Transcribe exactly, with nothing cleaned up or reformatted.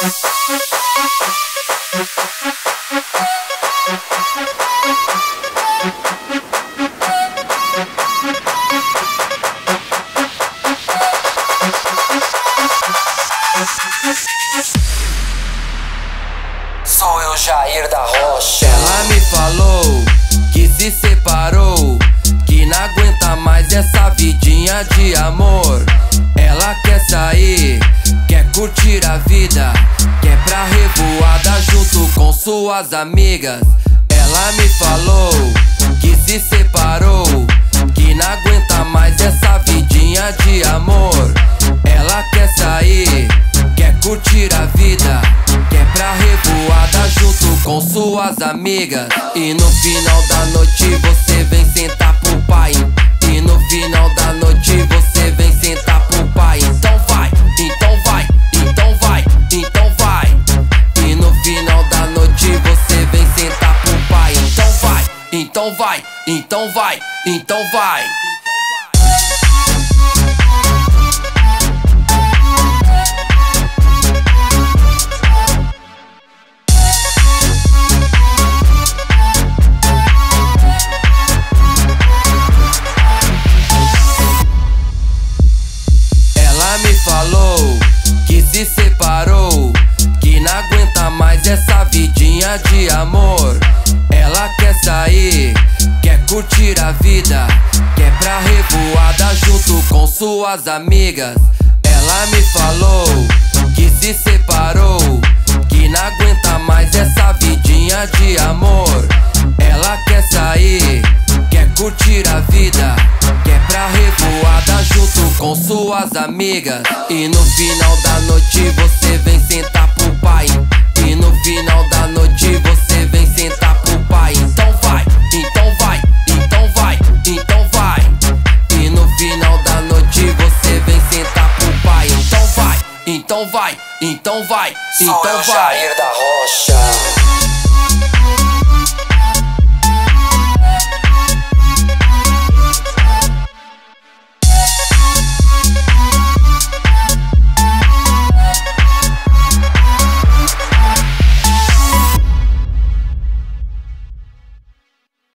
Sou eu, Jair da Rocha. Ela me falou que se separou, que não aguenta mais essa vidinha de amor. Ela quer sair, quer curtir a vida, quer pra revoada junto com suas amigas. Ela me falou que se separou, que não aguenta mais essa vidinha de amor. Ela quer sair, quer curtir a vida, quer pra revoada junto com suas amigas. E no final da noite você vem sentar pro pai. E no final da noite você vem sentar pro pai. Então vai, então vai, então vai, então vai. E no final da noite você vem sentar pro pai. Então vai, então vai, então vai, então vai. Me falou que se separou, que não aguenta mais essa vidinha de amor. Ela quer sair, quer curtir a vida, quer pra revoada junto com suas amigas. Ela me falou que se separou, que não aguenta mais essa vidinha de amor. Ela quer sair, quer curtir a vida, quer pra revoada junto com suas amigas. E no final da noite você vem sentar pro pai. E no final da noite você vem sentar pro pai. Então vai, então vai, então vai, então vai. E no final da noite você vem sentar pro pai. Então vai, então vai, então vai, então vai. Sou eu, Jair da Rocha.